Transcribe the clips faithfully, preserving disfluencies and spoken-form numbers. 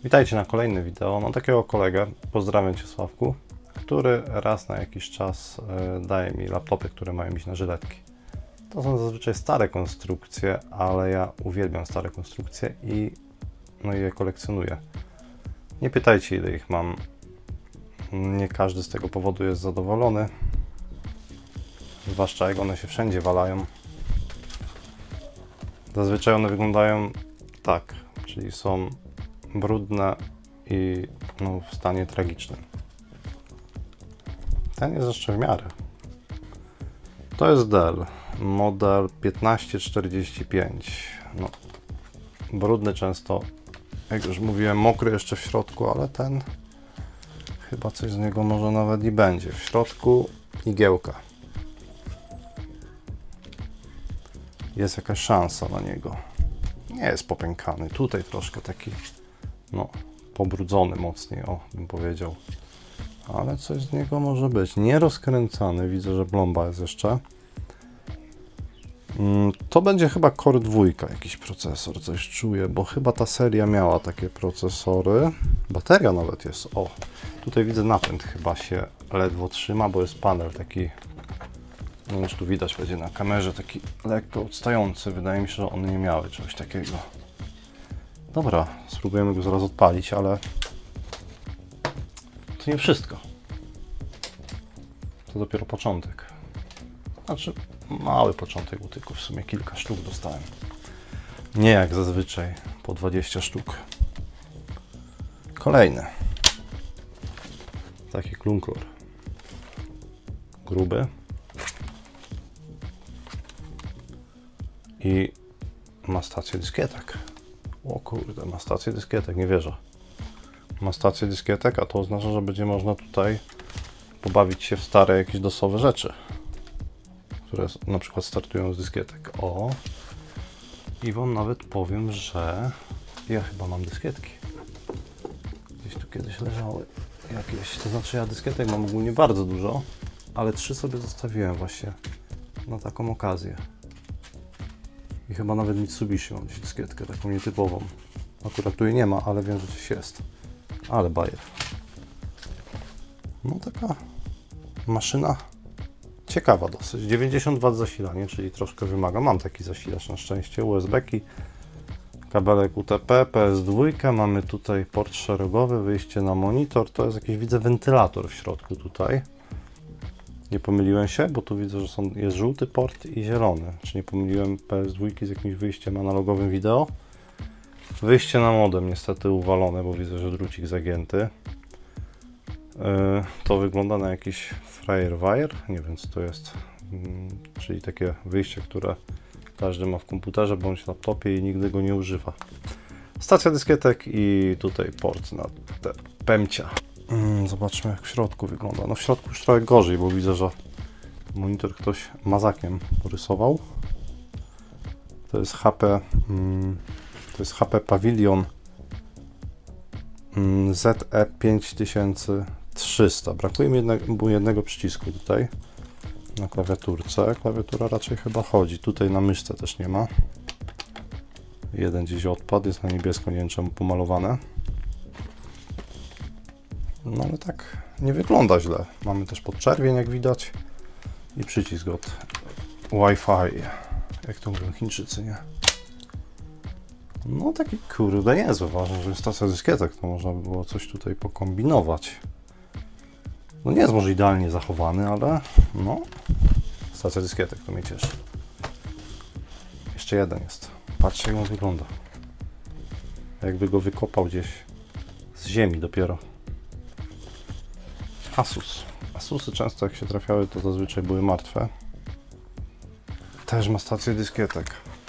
Witajcie na kolejnym wideo. Mam takiego kolegę, pozdrawiam Cię Sławku, który raz na jakiś czas daje mi laptopy, które mają iść na żyletki. To są zazwyczaj stare konstrukcje, ale ja uwielbiam stare konstrukcje i, no i je kolekcjonuję. Nie pytajcie, ile ich mam. Nie każdy z tego powodu jest zadowolony, zwłaszcza jak one się wszędzie walają. Zazwyczaj one wyglądają tak, czyli są brudne i no, w stanie tragicznym. Ten jest jeszcze w miarę. To jest Dell, model piętnaście czterdzieści pięć. No, brudny często, jak już mówiłem, mokry jeszcze w środku, ale ten chyba coś z niego może nawet i będzie. W środku igiełka. Jest jakaś szansa na niego. Nie jest popękany. Tutaj troszkę taki, no, pobrudzony mocniej, o, bym powiedział. Ale coś z niego może być. Nie rozkręcany. Widzę, że plomba jest jeszcze. To będzie chyba Core dwa, jakiś procesor, coś czuję, bo chyba ta seria miała takie procesory. Bateria nawet jest. O, tutaj widzę napęd chyba się ledwo trzyma, bo jest panel taki, no już tu widać będzie na kamerze, taki lekko odstający. Wydaje mi się, że one nie miały czegoś takiego. Dobra, spróbujemy go zaraz odpalić, ale to nie wszystko. To dopiero początek. Znaczy, mały początek, bo tylko w sumie kilka sztuk dostałem. Nie jak zazwyczaj, po dwadzieścia sztuk. Kolejny. Taki klunklor. Gruby. I ma stację dyskietek. O kurde, ma stację dyskietek, nie wierzę. Ma stację dyskietek, a to oznacza, że będzie można tutaj pobawić się w stare jakieś dosowe rzeczy, które na przykład startują z dyskietek. O! I Wam nawet powiem, że ja chyba mam dyskietki. Gdzieś tu kiedyś leżały jakieś, to znaczy ja dyskietek mam ogólnie bardzo dużo, ale trzy sobie zostawiłem właśnie na taką okazję. I chyba nawet Mitsubishi mam gdzieś dyskietkę, taką nietypową. Akurat tu jej nie ma, ale wiem, że coś jest. Ale bajer. No taka maszyna ciekawa dosyć. dziewięćdziesiąt watów zasilanie, czyli troszkę wymaga. Mam taki zasilacz na szczęście, U S B-ki, kabelek U T P, P S dwa, mamy tutaj port szeregowy, wyjście na monitor, to jest jakiś, widzę, wentylator w środku tutaj. Nie pomyliłem się, bo tu widzę, że są, jest żółty port i zielony. Czy nie pomyliłem P S dwa z jakimś wyjściem analogowym wideo? Wyjście na modem niestety uwalone, bo widzę, że drucik zagięty. To wygląda na jakiś FireWire, nie wiem co to jest, czyli takie wyjście, które każdy ma w komputerze bądź laptopie i nigdy go nie używa. Stacja dyskietek i tutaj port na te pemcia. Zobaczmy, jak w środku wygląda. No w środku już trochę gorzej, bo widzę, że monitor ktoś mazakiem porysował. To jest H P, to jest H P Pavilion Z E pięć tysięcy trzysta. Brakuje mi jednego, jednego przycisku tutaj na klawiaturce. Klawiatura raczej chyba chodzi. Tutaj na myszce też nie ma. Jeden gdzieś odpadł, jest na niebiesko, nie wiem czemu pomalowane. No ale tak nie wygląda źle. Mamy też podczerwień, jak widać, i przycisk od Wi-Fi, jak to mówią Chińczycy, nie? No taki kurde niezły, ważne, że jest stacja dyskietek, to można by było coś tutaj pokombinować. No nie jest może idealnie zachowany, ale no, stacja dyskietek, to mnie cieszy. Jeszcze jeden jest. Patrzcie, jak on wygląda. Jakby go wykopał gdzieś z ziemi dopiero. Asus. Asusy często jak się trafiały, to zazwyczaj były martwe. Też ma stację dyskietek.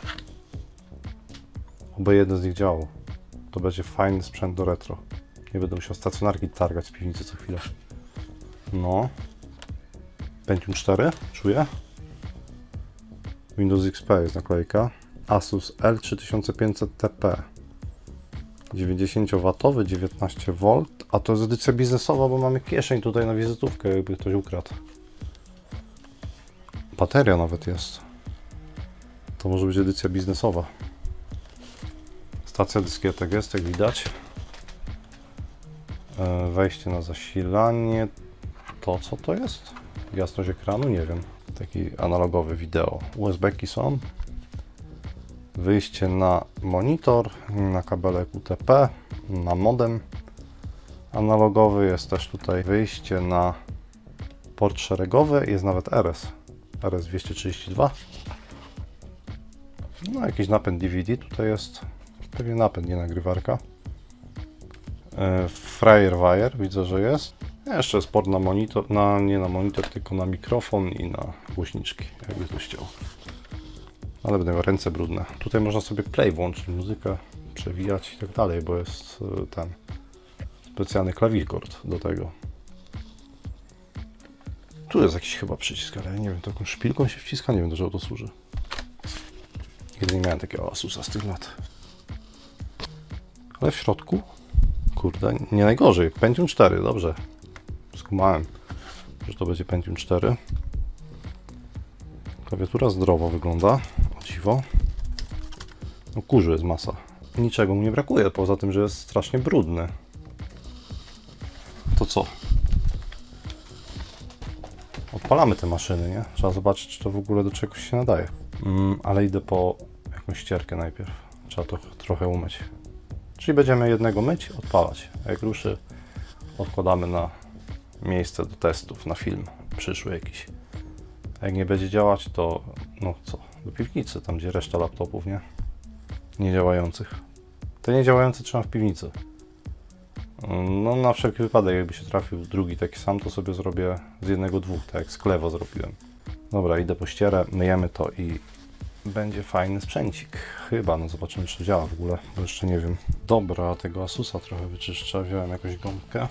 Oby jeden z nich działał. To będzie fajny sprzęt do retro. Nie będę musiał stacjonarki targać z piwnicy co chwilę. No. Pentium cztery, czuję. Windows X P jest naklejka. Asus L trzy tysiące pięćset T P. dziewięćdziesiąt watów, dziewiętnaście wolt. A to jest edycja biznesowa, bo mamy kieszeń tutaj na wizytówkę, jakby ktoś ukradł. Bateria nawet jest. To może być edycja biznesowa. Stacja dyskietek jest, jak widać. Wejście na zasilanie. To co to jest? Jasność ekranu? Nie wiem. Taki analogowy wideo. U S B-ki są. Wyjście na monitor, na kabelek U T P, na modem analogowy. Jest też tutaj wyjście na port szeregowy. Jest nawet R S. R S dwieście trzydzieści dwa. No, jakiś napęd D V D tutaj jest. Pewnie napęd, nie nagrywarka. Firewire widzę, że jest. Jeszcze jest port na monitor, na, nie na monitor, tylko na mikrofon i na głośniczki, jakby ktoś chciał. Ale będą ręce brudne. Tutaj można sobie play włączyć, muzykę przewijać i tak dalej, bo jest ten specjalny klawikord do tego. Tu jest jakiś chyba przycisk, ale nie wiem, taką szpilką się wciska, nie wiem, do czego to służy. Nigdy nie miałem takiego Asusa z tych lat. Ale w środku, kurde, nie najgorzej. Pentium cztery, dobrze. Skumałem, że to będzie Pentium cztery. Klawiatura zdrowo wygląda, o dziwo. No kurzu jest masa. Niczego mu nie brakuje, poza tym, że jest strasznie brudny. To co? Odpalamy te maszyny, nie? Trzeba zobaczyć, czy to w ogóle do czegoś się nadaje. Mm, ale idę po jakąś ścierkę najpierw. Trzeba to trochę umyć. Czyli będziemy jednego myć, odpalać. A jak ruszy, odkładamy na miejsce do testów, na film przyszły jakiś. A jak nie będzie działać, to no co, do piwnicy, tam gdzie reszta laptopów, nie? Niedziałających. Te niedziałające trzymam w piwnicy. No na wszelki wypadek, jakby się trafił drugi taki sam, to sobie zrobię z jednego dwóch, tak jak z Klevo zrobiłem. Dobra, idę po ścierę, myjemy to i będzie fajny sprzęcik. Chyba, no zobaczymy, czy to działa w ogóle, bo jeszcze nie wiem. Dobra, tego Asusa trochę wyczyszczę, wziąłem jakąś gąbkę.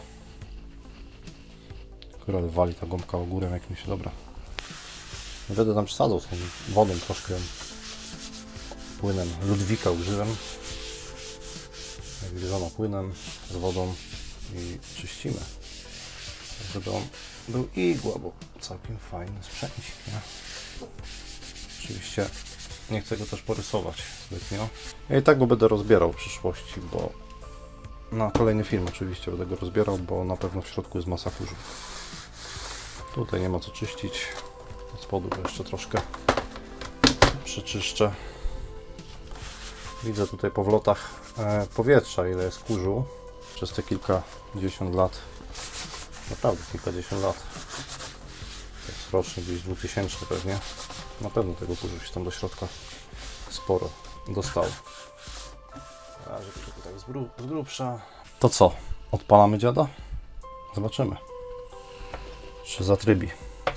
Akurat wali ta gąbka ogórem jakimś, dobra. Nie będę tam przesadzał z tą wodą troszkę, płynem Ludwika użyłem. Jak wiadomo, płynem z wodą i czyścimy. Żeby on był igła, bo całkiem fajny sprzęcik, nie? Oczywiście nie chcę go też porysować zbytnio. Ja i tak go będę rozbierał w przyszłości, bo na kolejny film oczywiście będę go rozbierał, bo na pewno w środku jest masa kurzu. Tutaj nie ma co czyścić. Od spodu go jeszcze troszkę przeczyszczę. Widzę tutaj po wlotach e, powietrza, ile jest kurzu przez te kilkadziesiąt lat. Naprawdę kilkadziesiąt lat. To jest rocznie gdzieś dwutysięczny pewnie. Na pewno tego kurzu się tam do środka sporo dostało. Na razie tylko tak z, grub, z grubsza. To co? Odpalamy dziada? Zobaczymy, czy zatrybi.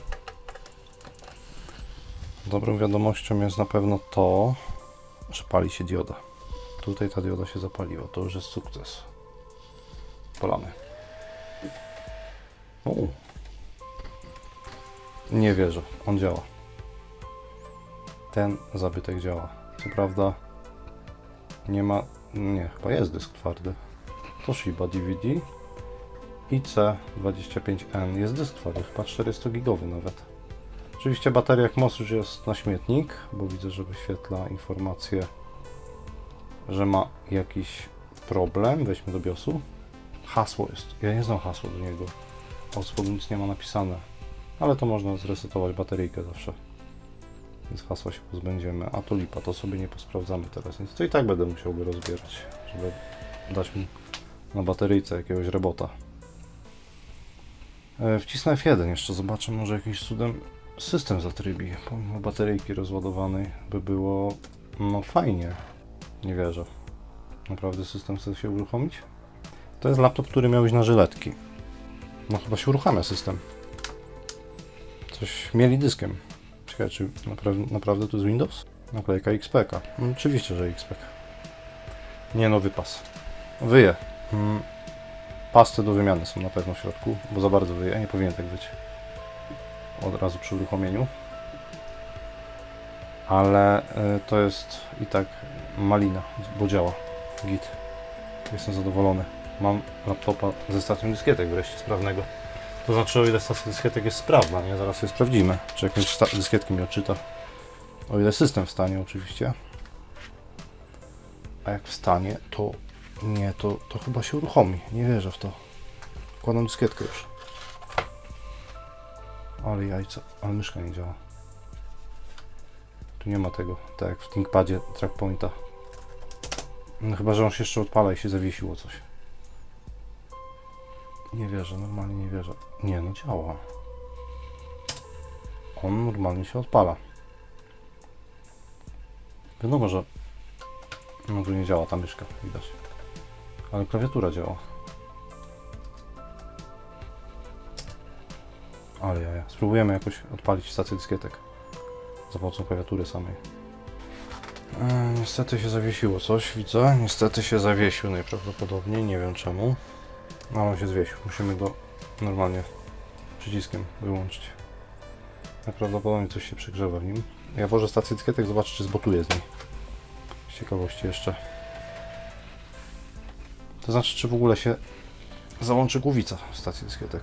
Dobrą wiadomością jest na pewno to, że pali się dioda. Tutaj ta dioda się zapaliła, to już jest sukces. Polamy. O. Nie wierzę, on działa. Ten zabytek działa. Co prawda nie ma, nie, chyba jest dysk twardy. Toshiba D V D i C dwadzieścia pięć N jest dysk twardy, chyba czterdzieści gigowy nawet. Oczywiście bateria jak most już jest na śmietnik, bo widzę, że wyświetla informację, że ma jakiś problem. Weźmy do biosu. Hasło jest. Ja nie znam hasła do niego. Od spodu nic nie ma napisane. Ale to można zresetować bateryjkę zawsze. Więc hasła się pozbędziemy. A to lipa, to sobie nie posprawdzamy teraz. Więc to i tak będę musiał go rozbierać, żeby dać mu na bateryjce jakiegoś robota. Wcisnę F jeden jeszcze, zobaczę, może jakimś cudem system zatrybi. Pomimo bateryjki rozładowanej by było, no fajnie. Nie wierzę. Naprawdę system chce się uruchomić? To jest laptop, który miał iść na żyletki. No chyba się uruchamia system. Coś mieli dyskiem. Ciekawe, czy naprawdę, naprawdę to jest Windows? Naklejka X P K. No, oczywiście, że X P K. Nie no, wypas. Wyje. Hmm. Pasty do wymiany są na pewno w środku, bo za bardzo wyje. Nie powinien tak być od razu przy uruchomieniu. Ale y, to jest i tak malina, bo działa. Git. Jestem zadowolony. Mam laptopa ze stacją dyskietek wreszcie sprawnego. To znaczy, o ile stacja dyskietek jest sprawna, nie? Zaraz sobie sprawdzimy, czy jakieś dyskietki mi odczyta. O ile system wstanie oczywiście. A jak wstanie, to nie, to, to chyba się uruchomi. Nie wierzę w to. Odkładam dyskietkę już. Ale jajca, ale myszka nie działa. Tu nie ma tego, tak jak w ThinkPadzie trackpointa. No chyba, że on się jeszcze odpala i się zawiesiło coś. Nie wierzę, normalnie nie wierzę. Nie, no działa. On normalnie się odpala. Wiadomo, że no tu nie działa ta myszka, widać. Ale klawiatura działa. Ale ja, ja. Spróbujemy jakoś odpalić stację dyskietek za pomocą klawiatury samej. E, niestety się zawiesiło coś, widzę. Niestety się zawiesił najprawdopodobniej, nie wiem czemu. No, on się zwiesił. Musimy go normalnie przyciskiem wyłączyć. Najprawdopodobniej coś się przegrzewa w nim. Ja włożę stację dyskietek, zobaczę, czy zbotuje z niej. Z ciekawości jeszcze. To znaczy, czy w ogóle się załączy głowica w stacji dyskietek.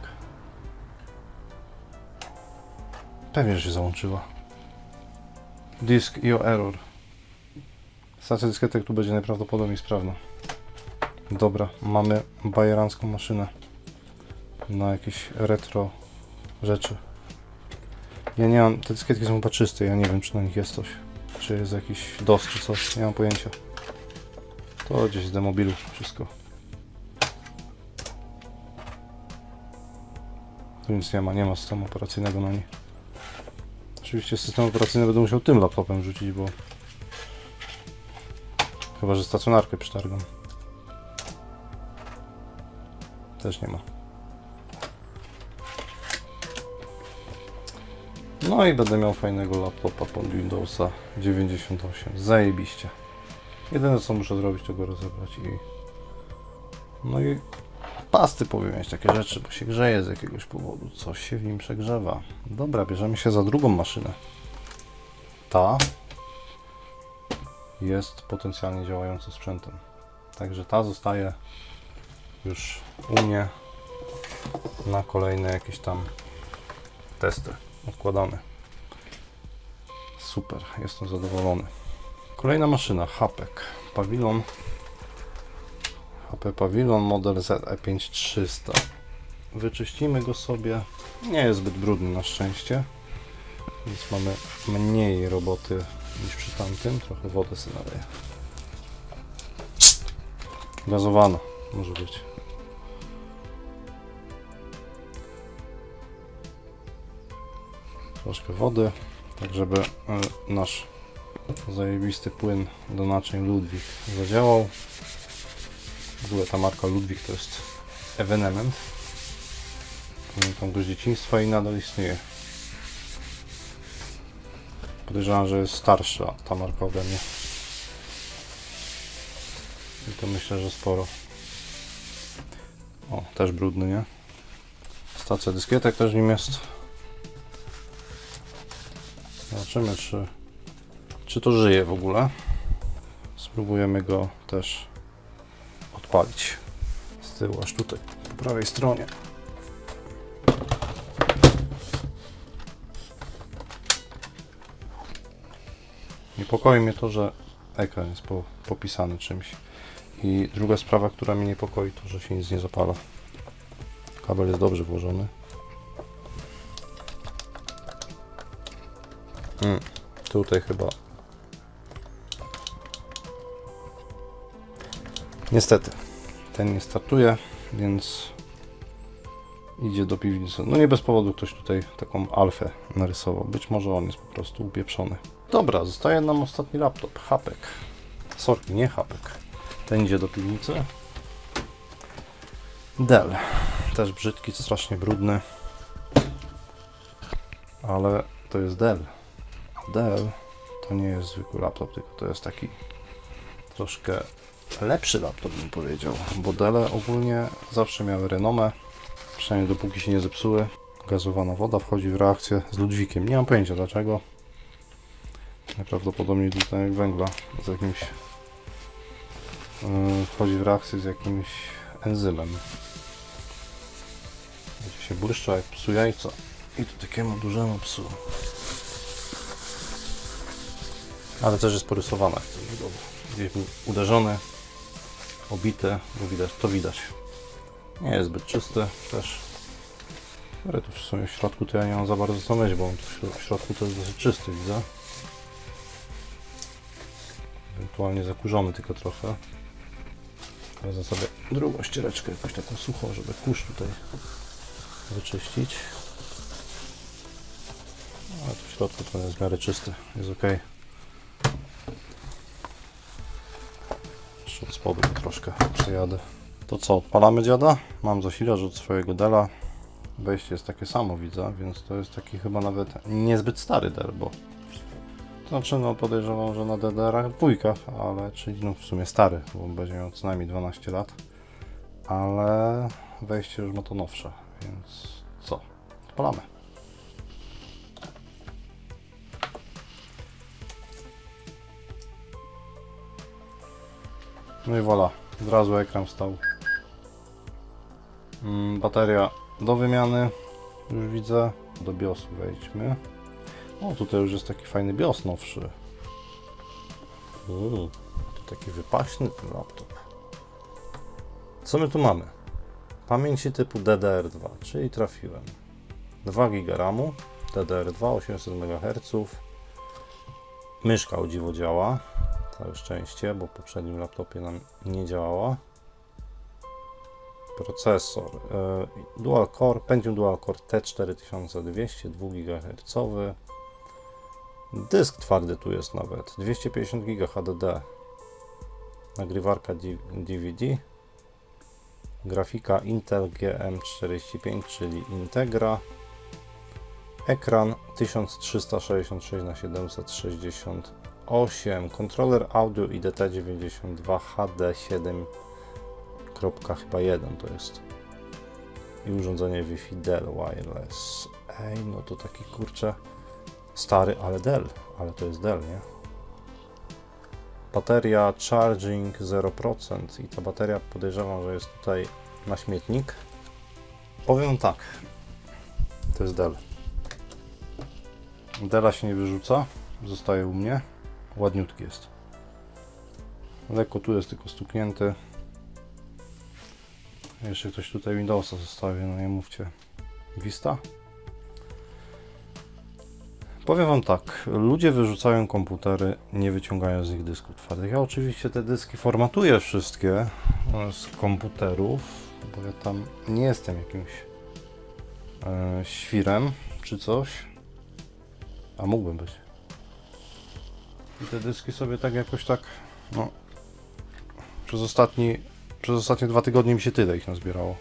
Pewnie, że się załączyła. Disk I O error. Stacja dyskietek tu będzie najprawdopodobniej sprawna. Dobra, mamy bajerancką maszynę na jakieś retro rzeczy. Ja nie mam, te dyskietki są patrzyste, ja nie wiem, czy na nich jest coś. Czy jest jakiś dos, czy coś, nie mam pojęcia. To gdzieś z demobilu wszystko. Tu nic nie ma, nie ma systemu operacyjnego na niej. Oczywiście system operacyjny będę musiał tym laptopem rzucić, bo chyba że stacjonarkę przytargam. Też nie ma. No i będę miał fajnego laptopa pod Windowsa dziewięćdziesiąt osiem. Zajebiście. Jedyne co muszę zrobić, to go rozebrać i... No i pasty powymieniać, takie rzeczy, bo się grzeje z jakiegoś powodu. Coś się w nim przegrzewa. Dobra, bierzemy się za drugą maszynę. Ta jest potencjalnie działającym sprzętem. Także ta zostaje już u mnie na kolejne jakieś tam testy odkładane. Super, jestem zadowolony. Kolejna maszyna, Hapek Pavilion. H P Pavilion model Z E pięć trzysta. Wyczyścimy go sobie. Nie jest zbyt brudny na szczęście, więc mamy mniej roboty niż przy tamtym. Trochę wody sobie naleję. Gazowana może być. Troszkę wody, tak żeby nasz zajebisty płyn do naczyń Ludwik zadziałał. W ogóle ta marka Ludwik to jest ewenement. Pamiętam go z dzieciństwa i nadal istnieje. Podejrzewam, że jest starsza ta marka ode mnie. I to myślę, że sporo. O, też brudny, nie? Stacja dyskietek też w nim jest. Zobaczymy, czy, czy to żyje w ogóle. Spróbujemy go też odpalić z tyłu, aż tutaj, po prawej stronie. Niepokoi mnie to, że ekran jest po, popisany czymś. I druga sprawa, która mnie niepokoi, to, że się nic nie zapala. Kabel jest dobrze włożony. Hmm, tutaj chyba. Niestety, ten nie startuje, więc idzie do piwnicy. No nie bez powodu ktoś tutaj taką alfę narysował. Być może on jest po prostu upieprzony. Dobra, zostaje nam ostatni laptop. Hapek. Sorki, nie Hapek. Ten idzie do piwnicy. Dell. Też brzydki, strasznie brudny. Ale to jest Dell. Dell to nie jest zwykły laptop, tylko to jest taki troszkę lepszy laptop, bym powiedział, bo Delle ogólnie zawsze miały renomę, przynajmniej dopóki się nie zepsuły. Gazowana woda wchodzi w reakcję z Ludwikiem. Nie mam pojęcia dlaczego. Najprawdopodobniej dwutlenek węgla z jakimś yy, wchodzi w reakcję z jakimś enzymem. Będzie się błyszcza jak psu jajca. I to takiemu dużemu psu. Ale też jest porysowane. Gdzieś był uderzony, obity, bo widać, to widać. Nie jest zbyt czysty też. Ale tu w sumie w środku to ja nie mam za bardzo co myśleć, bo on tu w środku to jest dosyć czysty, widzę. Ewentualnie zakurzony tylko trochę. Wezmę sobie drugą ściereczkę, jakąś taką suchą, żeby kurz tutaj wyczyścić. A tu w środku to jest w miarę czysty, jest ok. Jeszcze od spodu troszkę przejadę. To co, odpalamy dziada? Mam zasilacz od swojego Della. Wejście jest takie samo, widzę, więc to jest taki chyba nawet niezbyt stary Dell, bo to znaczy, no podejrzewam, że na D D R-ach dwójkach, ale czyli no w sumie stary, bo będzie miał co najmniej dwanaście lat, ale wejście już ma to nowsze, więc co, odpalamy. No i voilà, od razu ekran wstał. Mm, bateria do wymiany, już widzę. Do biosu wejdźmy. O, tutaj już jest taki fajny bios nowszy. Uuu, to taki wypaśny ten laptop. Co my tu mamy? Pamięci typu D D R dwa, czyli trafiłem. dwa giga ramu, D D R dwa, osiemset megaherców. Myszka o dziwo działa. Całe szczęście, bo w poprzednim laptopie nam nie działała. Procesor yy, Dual Core, Pentium Dual Core T cztery tysiące dwieście, dwa gigahercowy. Dysk twardy tu jest nawet, dwieście pięćdziesiąt giga H D D. Nagrywarka D V D. Grafika Intel G M czterdzieści pięć, czyli Integra. Ekran tysiąc trzysta sześćdziesiąt sześć na siedemset sześćdziesiąt osiem. Kontroler audio I D T dziewięćdziesiąt dwa H D siedem kropka jeden to jest. I urządzenie Wi-Fi Dell Wireless. Ej, no to taki kurczę stary, ale Dell, ale to jest Dell, nie? Bateria charging zero procent i ta bateria podejrzewam, że jest tutaj na śmietnik. Powiem tak, to jest Dell. Della się nie wyrzuca, zostaje u mnie. Ładniutki jest. Lekko tu jest tylko stuknięty. Jeszcze ktoś tutaj Windowsa zostawił, no nie mówcie. Vista? Powiem wam tak, ludzie wyrzucają komputery, nie wyciągają z nich dysków twardych. Ja oczywiście te dyski formatuję wszystkie z komputerów, bo ja tam nie jestem jakimś e, świrem czy coś, a mógłbym być. I te dyski sobie tak jakoś tak, no, przez ostatni, przez ostatnie dwa tygodnie mi się tyle ich nazbierało.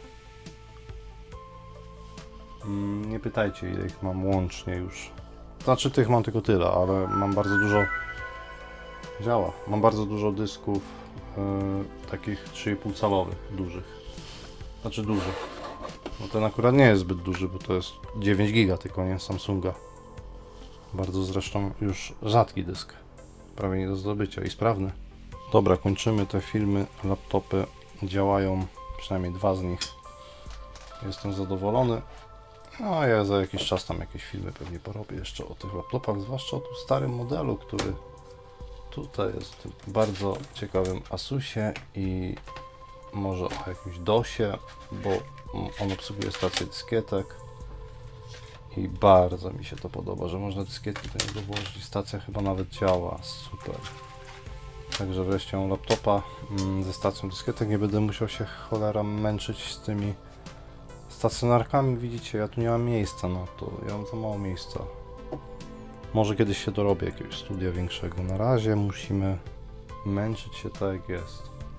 Mm, nie pytajcie, ile ich mam łącznie już. Znaczy tych mam tylko tyle, ale mam bardzo dużo, działa, mam bardzo dużo dysków yy, takich trzy i pół calowych, dużych. Znaczy dużych. No ten akurat nie jest zbyt duży, bo to jest dziewięć giga tylko, nie? Samsunga. Bardzo zresztą już rzadki dysk. Prawie nie do zdobycia i sprawny. Dobra, kończymy te filmy. Laptopy działają, przynajmniej dwa z nich. Jestem zadowolony. No a ja za jakiś czas tam jakieś filmy pewnie porobię jeszcze o tych laptopach, zwłaszcza o tym starym modelu, który tutaj jest w bardzo ciekawym Asusie i może o jakimś dosie, bo on obsługuje stację dyskietek i bardzo mi się to podoba, że można dyskietki do niego włożyć. Stacja chyba nawet działa, super. Także wreszcie laptopa ze stacją dyskietek, nie będę musiał się cholera męczyć z tymi stacjonarkami. Widzicie, ja tu nie mam miejsca na to, ja mam za mało miejsca. Może kiedyś się dorobię jakiegoś studia większego. Na razie musimy męczyć się tak jak jest.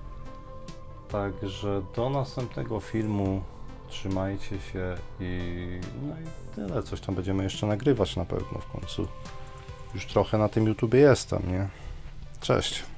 Także do następnego filmu. Trzymajcie się i no i tyle. Coś tam będziemy jeszcze nagrywać na pewno w końcu. Już trochę na tym YouTubie jestem, nie? Cześć.